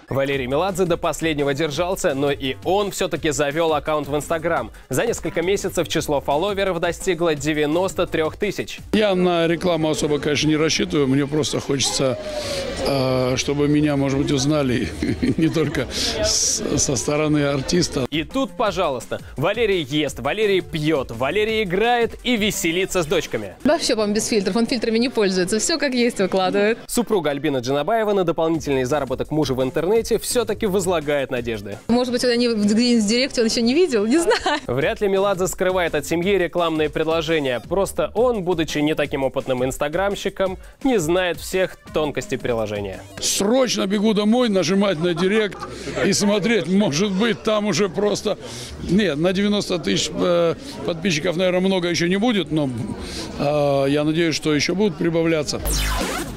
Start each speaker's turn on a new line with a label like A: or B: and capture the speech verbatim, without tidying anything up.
A: Валерий Меладзе до последнего держался, но и он все-таки завел аккаунт в Инстаграм. За несколько месяцев число фолловеров достигло девяноста трёх тысяч.
B: Я на рекламу особо, конечно, не рассчитываю. Мне просто хочется, чтобы меня, может быть, узнали не только со стороны артиста.
A: И тут, пожалуйста, Валерий ест, Валерий пьет, Валерий играет и веселится с дочками.
C: Вообще, по-моему, без фильтров. Он фильтрами не пользуется. Все как есть выкладывает.
A: Супруга Альбина Джанабаева на дополнительный заработок мужа в интернете все-таки возлагает надежды.
C: Может быть, они где-нибудь в директе он еще не видел? Не знаю.
A: Вряд ли Меладзе скрывает от семьи рекламные предложения. Просто он, будучи не таким опытным инстаграмщиком, не знает всех тонкостей приложения.
B: Срочно бегу домой, нажимать на директ и смотреть. Может быть, там уже просто... Нет, на девяносто тысяч э, подписчиков, наверное, много еще не будет, но э, я надеюсь, что еще будут прибавляться.